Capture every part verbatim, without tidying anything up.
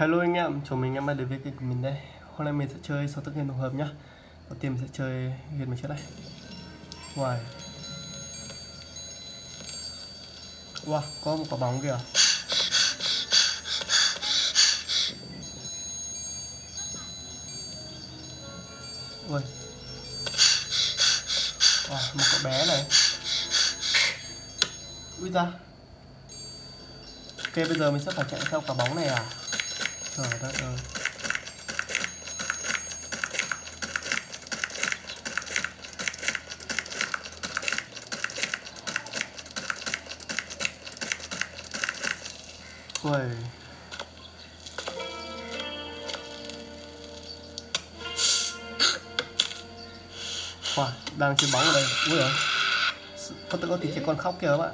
Hello anh em, chào mừng anh em đã đến với kênh của mình đây. Hôm nay mình sẽ chơi sáu tựa game tổng hợp nhá. Đầu tiên mình sẽ chơi game này trước đây. Wow. Wow, có một quả bóng kìa. Ui. Wow, một cậu bé này. Ui ra. Ok, bây giờ mình sẽ phải chạy theo quả bóng này à? Trời đất ơi. Ui. Wow, đang chơi bóng ở đây. Ui giời. Có tự có tí trẻ con khóc kìa các bạn.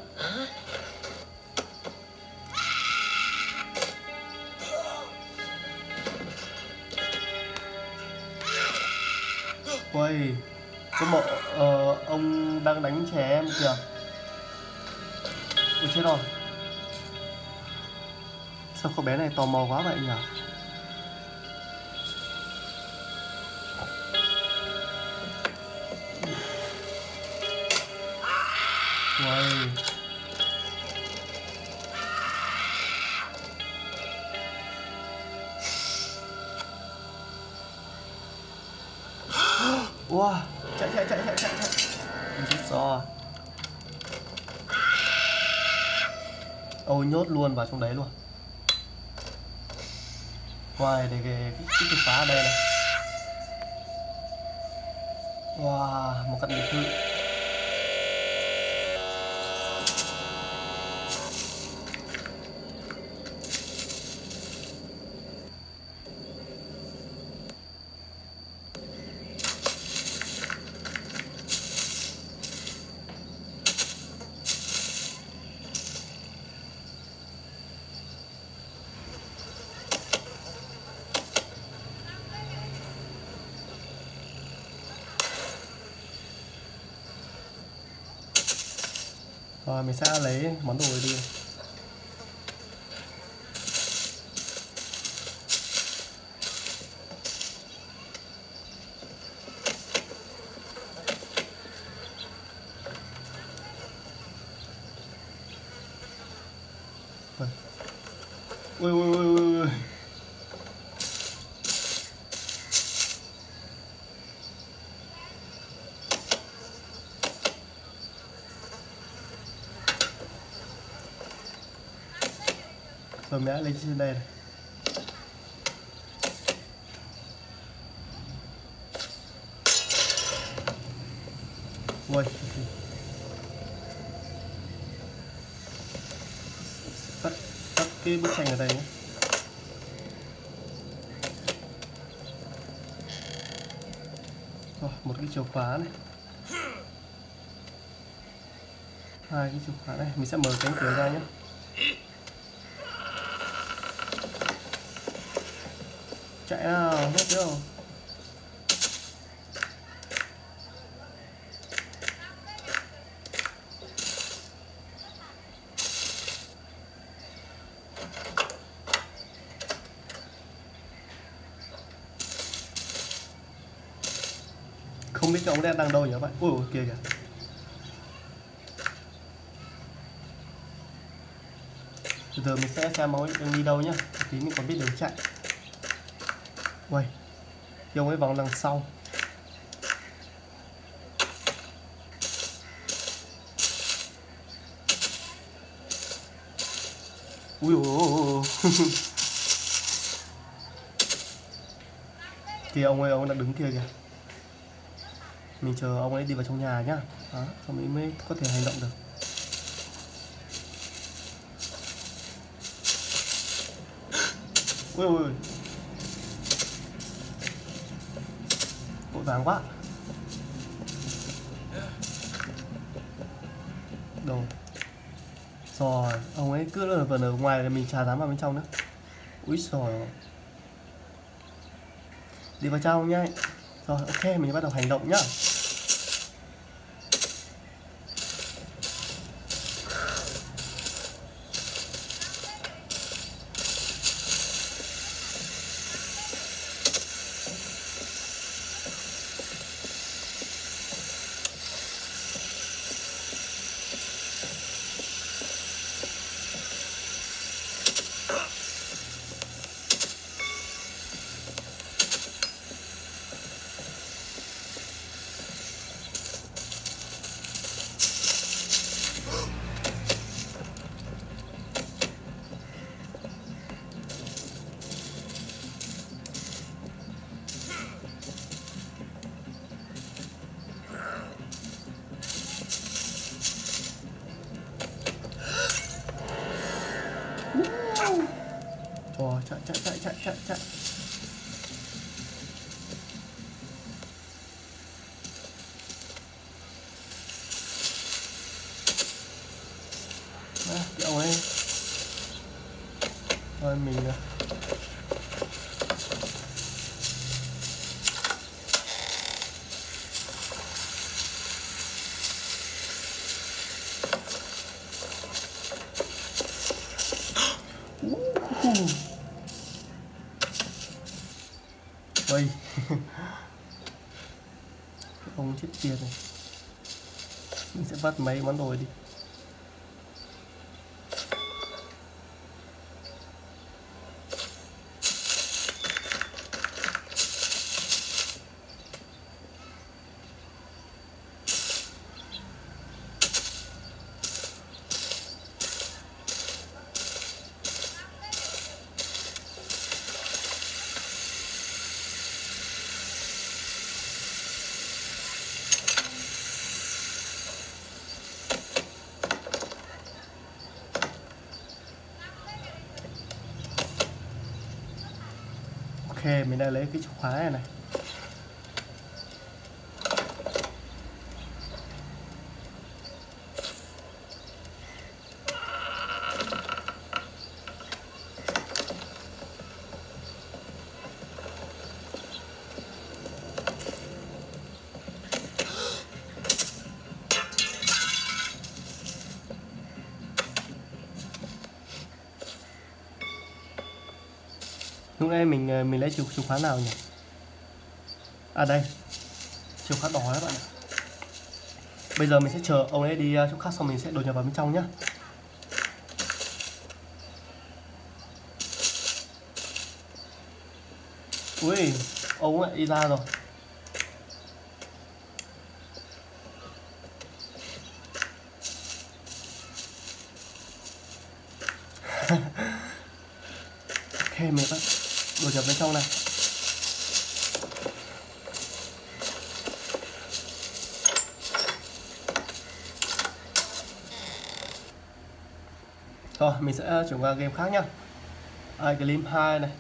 Ui, có một uh, ông đang đánh trẻ em kìa. Ui chết rồi. Sao con bé này tò mò quá vậy nhỉ? Ui. Wow, chạy chạy chạy chạy chạy chạy. Chết rồi. Ôi nhốt luôn vào trong đấy luôn. Wow, để cái cái chìa khóa ở đây này. Wow, một căn biệt thự. Rồi mình sẽ lấy món đồ này đi. Ui ui ui ui ui. Rồi mình đã lấy trên đây này. Ui. Tắt, tắt cái bức tranh ở đây nhé. Rồi, một cái chìa khóa này. Hai cái chìa khóa này. Mình sẽ mở cánh cửa ra nhé. Chạy nào, hết chưa? Không biết cái ống đen đang đâu nhỉ các bạn? Ui ôi kia kìa. Từ từ mình sẽ xem ông ấy đang đi đâu nhá. Tí mình còn biết đường chạy. Ui, cái ông ấy vòng đằng sau. Ui ôi. Thì ông ấy ông ấy đang đứng kia kìa. Mình chờ ông ấy đi vào trong nhà nhá. Đó, xong mình mới có thể hành động được. Ui ui. Vội vàng quá. Đồ. Rồi, ông ấy cứ ở vần ở ngoài thì mình chả dám vào bên trong nữa. Úi xồi. Đi vào trong nhá. Rồi, ok, mình bắt đầu hành động nhá. Ồ, chạy chạy chạy chạy chạy chạy. À, cái ông ấy. Thôi mình ôi. Ông chết tiệt này. Mình sẽ vắt mấy món đồ đi. Ok, mình đã lấy cái chìa khóa này này. Lúc nãy mình mình lấy chìa chìa khóa nào nhỉ? À đây, chìa khóa đỏ các bạn ạ. Bây giờ mình sẽ chờ ông ấy đi chỗ khác xong mình sẽ đột nhập vào bên trong nhá. Ui, ông ấy đi ra rồi. Ok, mình bắt đột nhập bên trong này. Rồi, mình sẽ chuyển qua game khác nhá. iGlim hai này.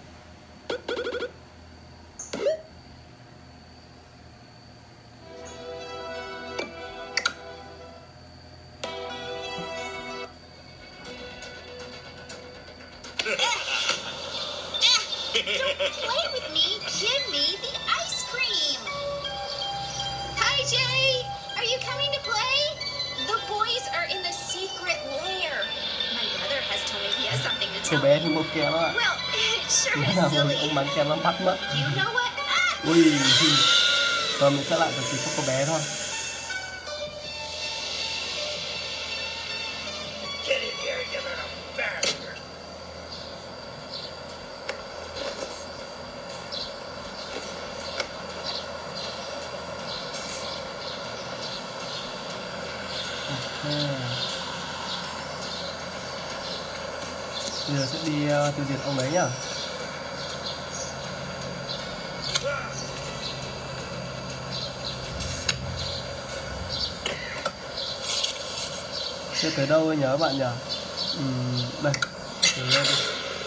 Don't play with me. Give me the ice cream. Hi, Jay. Are you coming to play? The boys are in the secret lair. My brother has told me he has something to Cô tell bé me. thì mua kem đó ạ. Well, it sure Thế is nào silly. ông bán kem nó bắt mất. You know what? Ah! Ui, giờ mình sẽ lại phải tìm cho cô bé thôi. Get in here, you little bastard! Bây giờ sẽ đi uh, tiêu diệt ông đấy nhá. Sẽ tới đâu nhớ các bạn nhỉ? Uhm, đây, tới đây đi.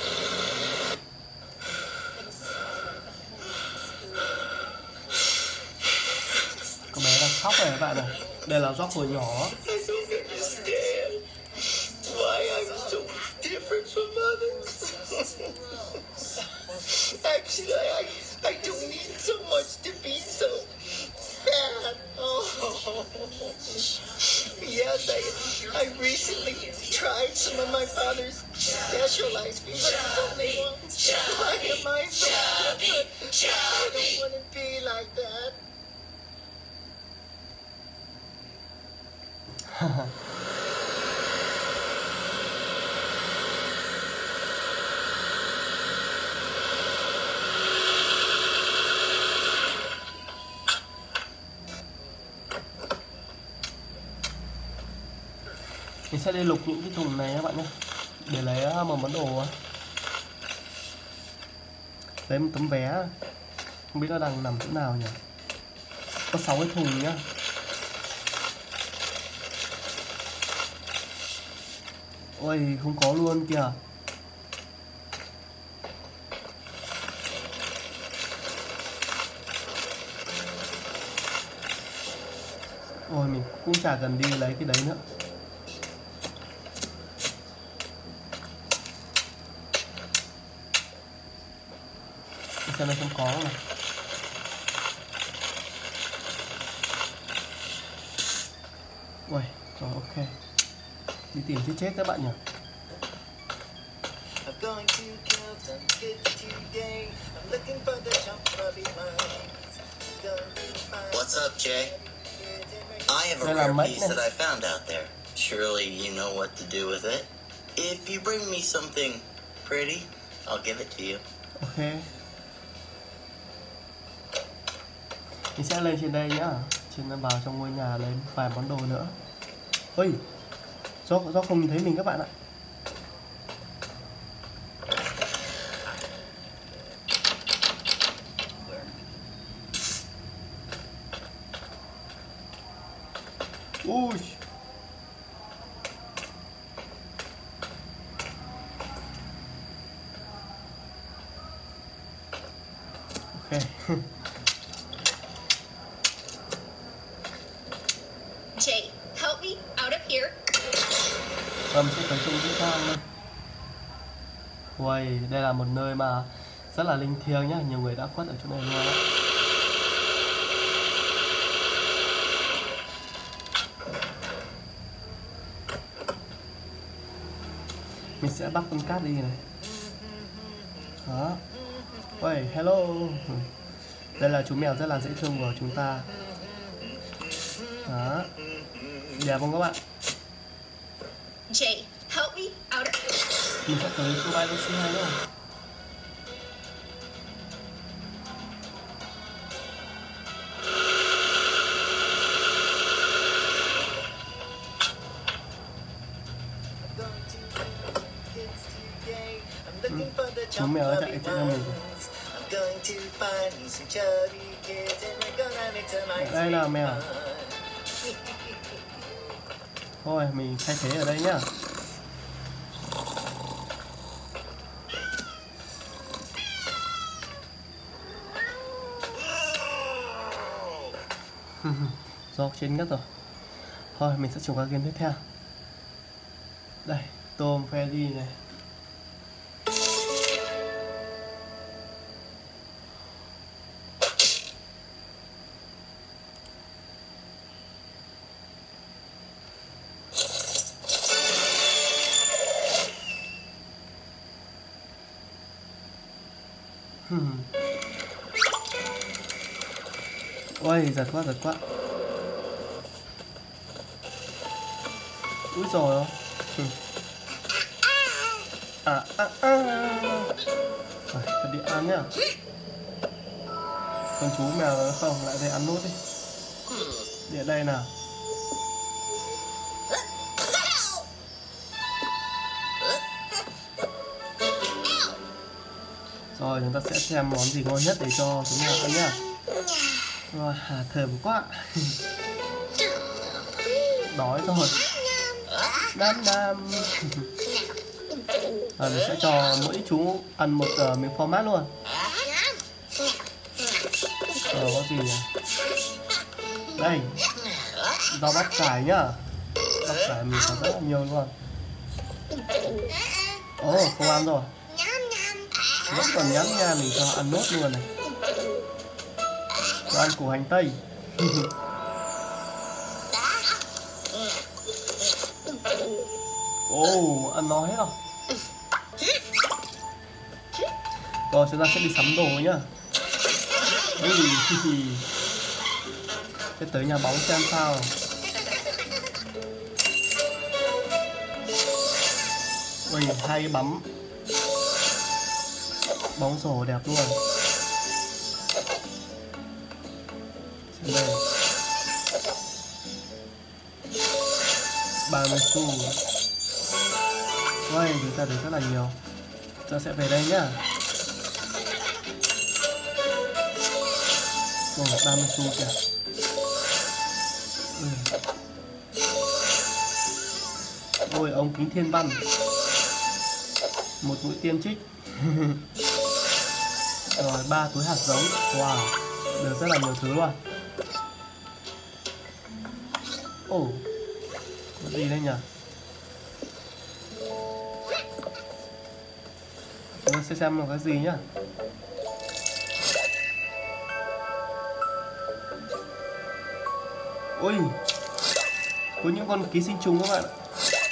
Cô bé đang khóc này các bạn này. Đây là Rock hồi nhỏ. I don't understand why I'm so different from others. Actually, I, I don't need so much to be so fat. Oh. Yes, I, I recently tried some of my father's specialized food, but it's only once. Why am I so different? I don't want to be like that. Mình sẽ đi lục những cái thùng này các bạn nhé, để lấy một món đồ. Lấy một tấm vé, không biết nó đang nằm chỗ nào nhỉ. Có sáu cái thùng nhá. Ôi không có luôn kìa. Ôi mình cũng chả cần đi lấy cái đấy nữa. Để xem nó không có này. Ui, rồi ok. Đi tìm thấy chết các bạn nhỉ. What's up, Jay? I have a rare piece that I found out there. Surely you know what to do with it. If you bring me something pretty, I'll give it to you. Ok. Mình sẽ lên trên đây nhá. Trên vào trong ngôi nhà lấy vài món đồ nữa. Ôi, do do không nhìn thấy mình các bạn ạ. Ui. Ok. Jay, help me out of here. Và mình sẽ tới chung cái trang đây. Ui, đây là một nơi mà rất là linh thiêng nhá. Nhiều người đã khuất ở chỗ này luôn á. Mình sẽ bắt con cát đi này. Đó. Ui, hello. Đây là chú mèo rất là dễ thương của chúng ta. Đó. Đẹp không các bạn? Jay, help me out of here. Mình sẽ tới chỗ bay xê hai nữa. Chú mèo chạy chạy cho mình. Đây nào mèo. Thôi mình thay thế ở đây nhá. Do trên ngất rồi. Thôi mình sẽ chuyển qua game tiếp theo. Đây, Tom Ferry này. Ôi, giật quá, giật quá. Úi dồi ôi. À, à, à. Rồi, phải đi ăn nhá. Con chú mèo không, lại đây ăn nốt đi. Đi ở đây nào. Rồi, chúng ta sẽ xem món gì ngon nhất để cho chúng mèo ăn nhá. Wow, thơm quá. Đói rồi. Nam nam. À, mình sẽ cho mỗi chú ăn một uh, miếng format luôn. Ờ, có gì nhỉ? Đây, rau bắp cải nhá. Bắp cải mình có rất là nhiều luôn. Ồ, oh, không ăn rồi. Vẫn còn nhắn nha, mình cho ăn nốt luôn này. Cho ăn củ hành tây. Ồ, oh, ăn nó hết rồi. Rồi chúng ta sẽ đi sắm đồ nhá. Ui, sẽ tới nhà bóng xem sao. Ui, hai cái bấm bóng rổ đẹp luôn. Xem đây. ba mươi xu. Ui, chúng ta được rất là nhiều. Chúng ta sẽ về đây nhá. Ồ, ba mươi xu kìa. Ừ. Ôi, ống kính thiên văn. Một mũi tiêm trích. Rồi, ba túi hạt giống. Wow, được rất là nhiều thứ luôn. Ồ, có gì đây nhỉ? Chúng ta sẽ xem là cái gì nhá. Ôi, có những con ký sinh trùng các bạn ạ.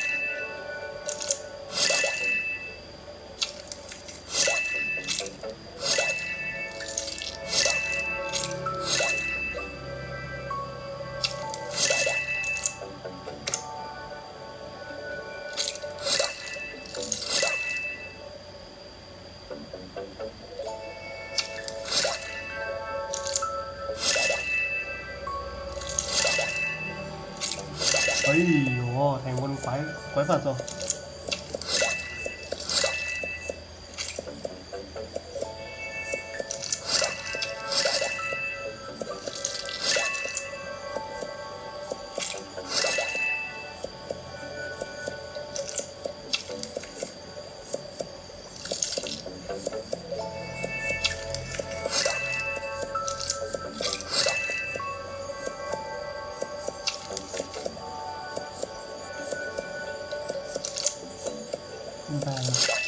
Ây ồ, thành con quái quái vật rồi. Và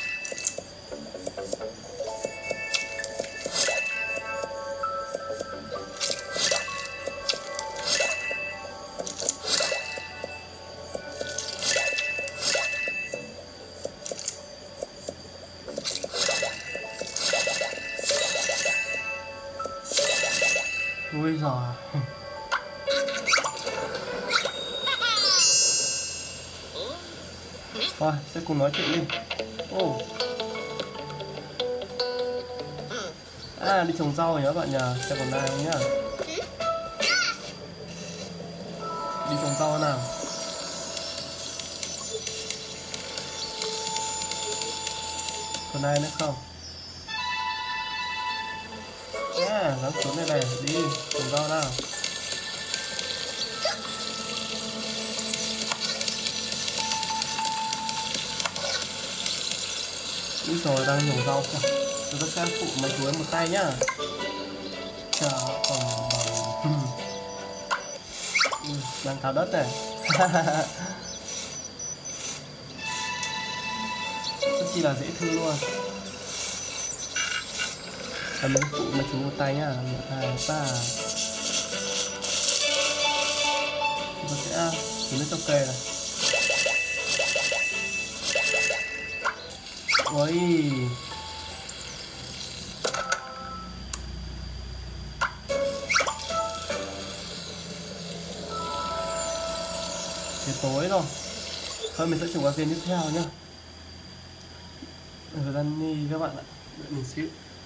ui giời. Thôi, sẽ cùng nói chuyện đi. Ồ. À, đi trồng rau rồi nhá bạn nhờ. Xem còn ai không nhá. Đi trồng rau nào. Còn ai nữa không? À, dám xuống đây này. Đi, trồng rau nào. Úi rồi đang nhổ rau kìa. Chúng ta sẽ phụ mấy chú ấy một tay nhá. Chào còn bằng. Ui, đang tháo đất này. Rất chi là dễ thương luôn. Em muốn phụ mấy chú một tay nhá. Một, hai, ba. Chúng ta sẽ chỉ nước trong kề này. Ôi. Trời tối rồi. Thôi mình sẽ chụp qua phiên tiếp theo nhá. Thời gian đi các bạn ạ. Đợi mình xíu.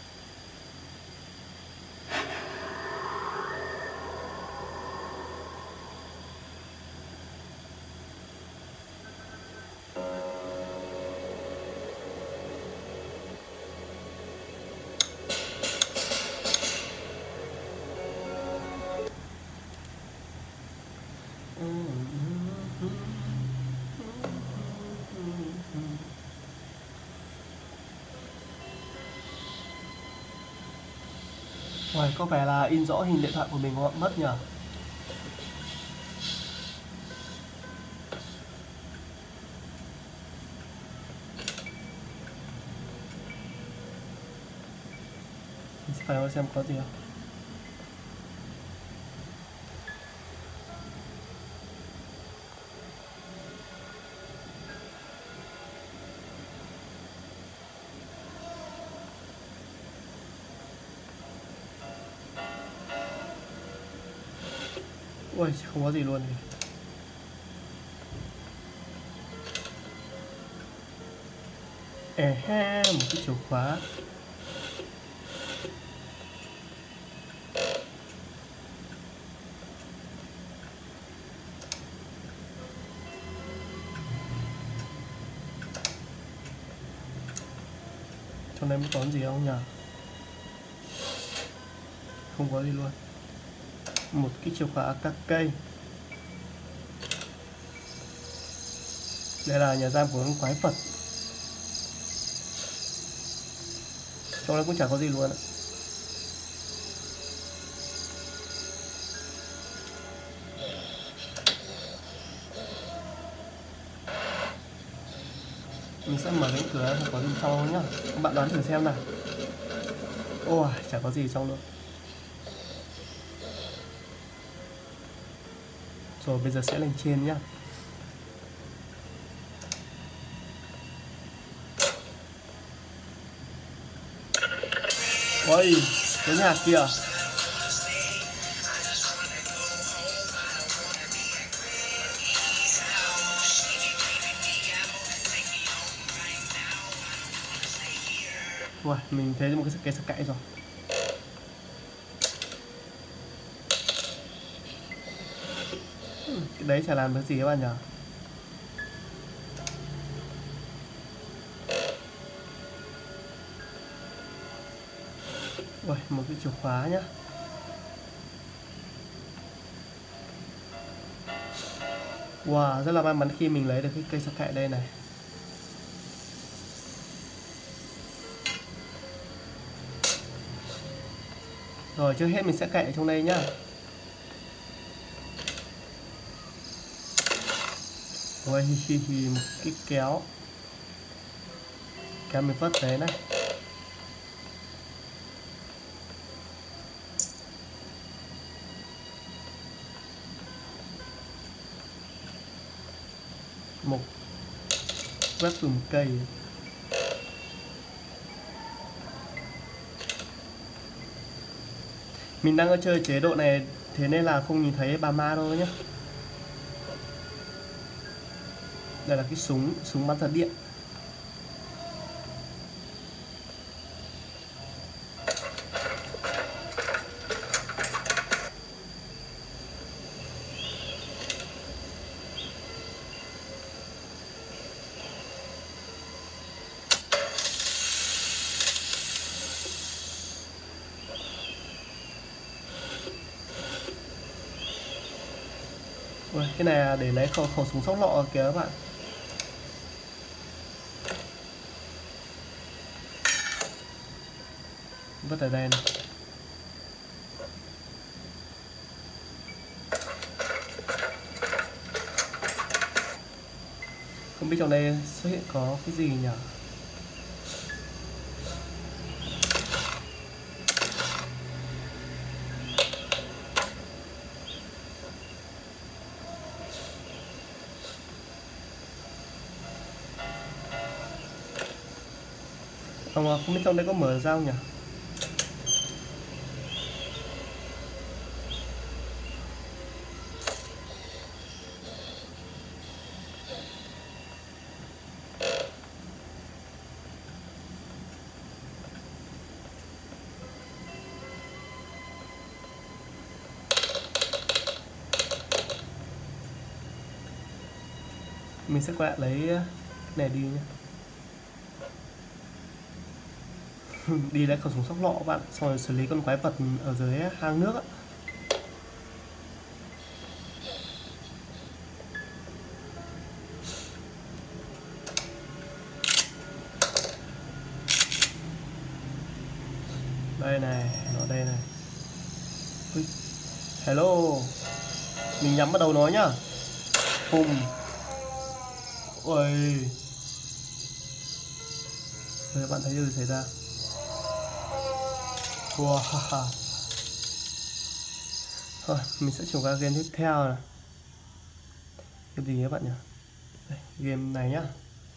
Uầy, có vẻ là in rõ hình điện thoại của mình không ạ? Mất nhờ. Mình sẽ phải xem có gì không. Ui, không có gì luôn này. À ha, một cái chìa khóa. Trong đây mới có gì không nhỉ? Không có gì luôn. Một cái chìa khóa các cây. Đây là nhà giam của con quái vật. Trong đây cũng chẳng có gì luôn ạ. cửa không có gì trong đâu nhá. Các bạn đoán thử xem nào. Ôi, chả có gì trong luôn. Rồi bây giờ sẽ lên trên nhá. Ôi, cái nhà kia. Ui, mình thấy một cái cái sạc cậy rồi. Cái đấy chả làm được gì các bạn nhỉ? Ui, một cái chìa khóa nhá. Wow, rất là may mắn khi mình lấy được cái cây sạc cậy đây này. Rồi trước hết mình sẽ cậy ở trong đây nhá. Ôi hi hi hi, một cái kéo. Kéo mình vớt đấy này. Một vớt dùng cây. Mình đang ở chơi chế độ này thế nên là không nhìn thấy bà ma đâu nhé. Đây là cái súng, súng bắn thật điện. Ui, cái này là để lấy khẩu, khẩu súng sóc lọ kìa các bạn. Vứt ở đây này. Không biết trong đây xuất hiện có cái gì nhỉ? Không, không biết trong đây có mở ra không nhỉ? Mình sẽ quay lại lấy cái này đi nhé. Đi lấy khẩu súng sóc lọ các bạn, xong rồi xử lý con quái vật ở dưới hang nước á. Đây này, nó đây này. Ui. Hello. Mình nhắm vào đầu nó nhá. Bùm. Ôi. Rồi các bạn thấy điều gì xảy ra? Wow. Thôi, mình sẽ chuyển qua game tiếp theo này. Game gì các bạn nhỉ? Đây, game này nhá.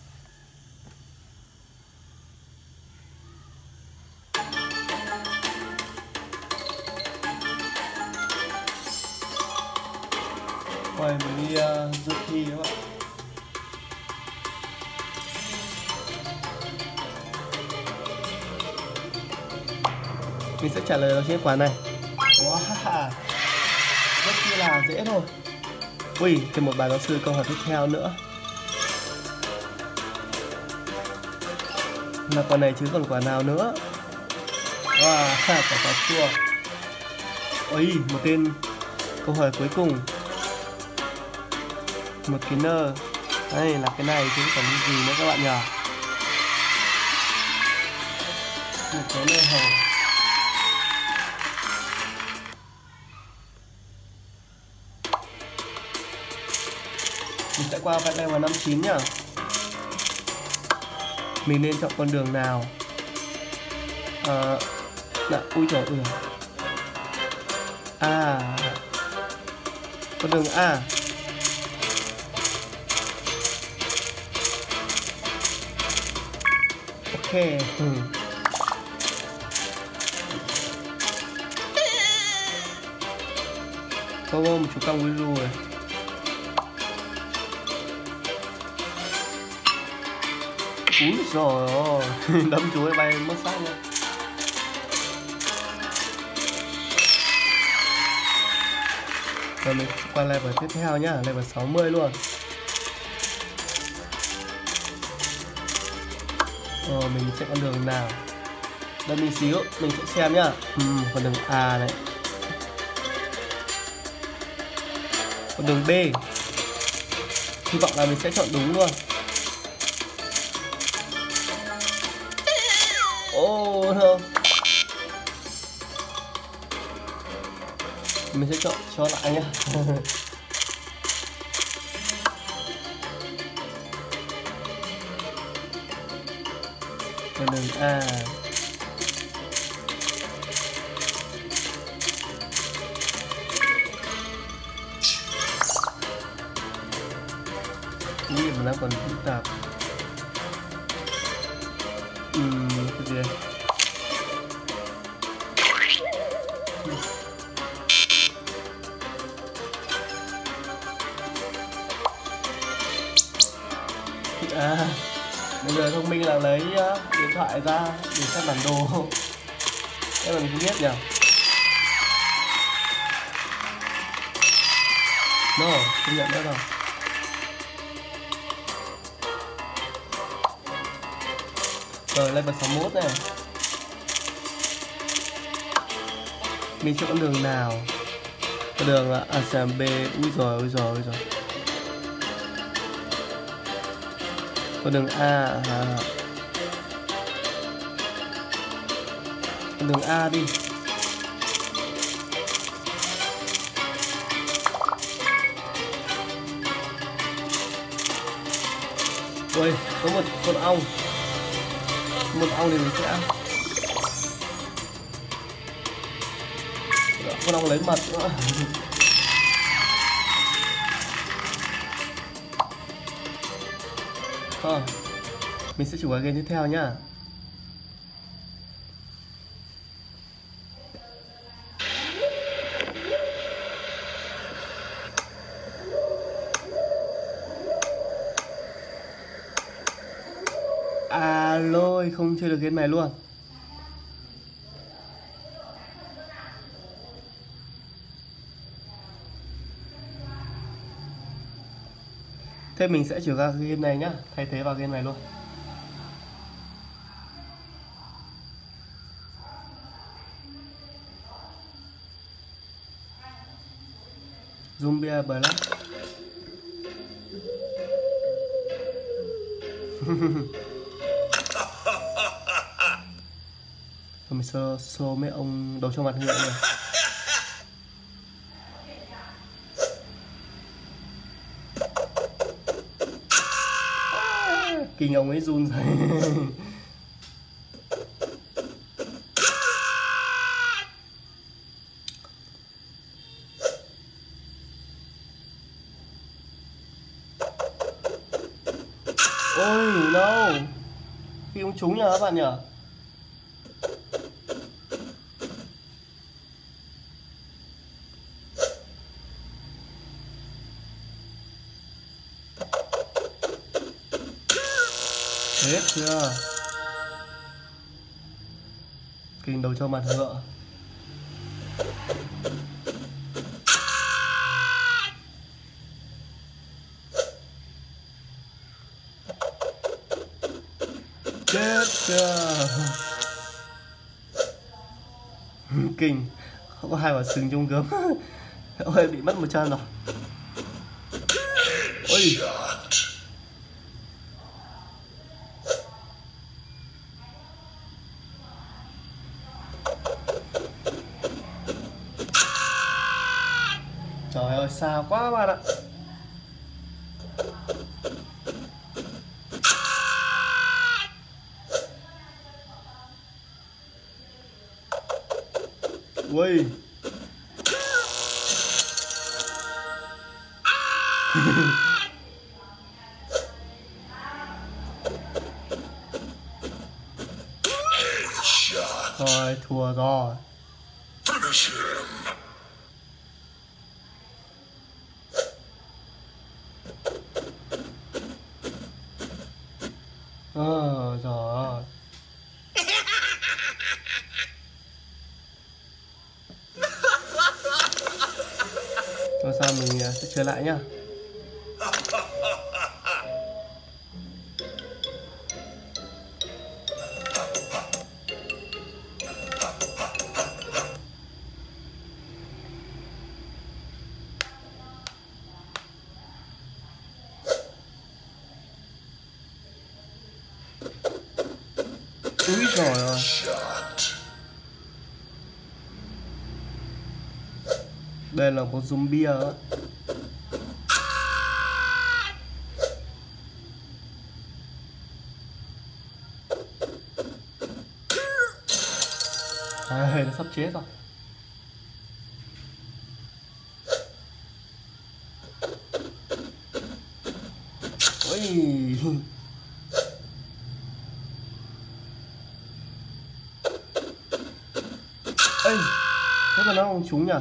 Rồi mình đi uh, dự thi các bạn. Mình sẽ trả lời vào trên quả này. Wow, rất chi là dễ thôi. Ui, thêm một bài giáo sư câu hỏi tiếp theo nữa. Là quả này chứ còn quả nào nữa. Wow, quả cà chua. Ôi, một tên câu hỏi cuối cùng. Một cái nơ. Đây là cái này chứ còn cái gì nữa các bạn nhỉ? Một cái nơ hồng. Mình sẽ qua vạch này vào năm chín nhá. Mình nên chọn con đường nào? À, dạ, ui trời ơi. À, con đường A. Ok. Ừ. Có một chú cong với ru này. Úi giời ơi, đấm chú ấy bay mất xác luôn. Rồi mình qua level tiếp theo nhá, level sáu mươi luôn. Ờ, mình sẽ con đường nào? Đợi mình xíu, mình sẽ xem nhá. Ừ, con đường A này. Con đường B. Hy vọng là mình sẽ chọn đúng luôn. Ô oh, no. Mình sẽ chọn cho lại nhá. Con đường A. Nguy hiểm lắm, còn phức tạp. Ừm, cái gì đây? À, bây giờ thông minh là lấy uh, điện thoại ra để xem bản đồ. Em là mình không biết nhỉ? No, không nhận nữa rồi. Rồi level sáu mươi mốt này. Mình chọn con đường nào? Con đường là A B. Ui rồi, ui rồi, ui rồi. Con đường A. À. Con đường A đi. Ôi, có một con ong. Một ong thì mình sẽ ăn. Con ong lấy mật nữa. À, mình sẽ chủ vào game tiếp theo nhá. À lôi, không chơi được game này luôn. Thế mình sẽ chuyển ra game này nhá, thay thế vào game này luôn. Zombie Black. Mình sơ sô mấy ông đầu trong mặt ngựa này. Kinh ông ấy run rồi. Ôi no, khi ông trúng nhờ các bạn nhở. Hết chưa? Kinh đầu cho mặt ngựa. Chết chưa? Kinh. Không có hai quả sừng trong gớm. Ôi bị mất một chân rồi. Ôi. Trời ơi, xa quá bạn ạ. Ui. Thôi thua rồi. Ờ rồi. Thôi sao mình sẽ chơi lại nhá. Úi giời ơi. Đây là một zombie á. À, nó sắp chết rồi. Ôi. Ê, thế mà nó không trúng nhỉ?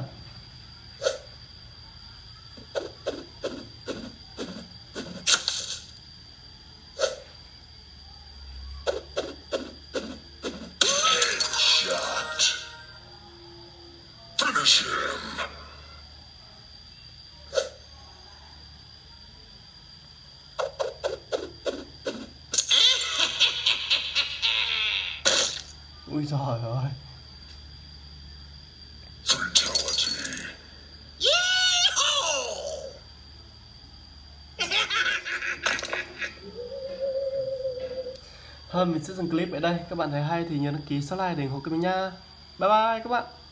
Ui giời ơi. Thôi mình sẽ dừng clip ở đây. Các bạn thấy hay thì nhớ đăng ký, subscribe để ủng hộ kênh mình nha. Bye bye các bạn.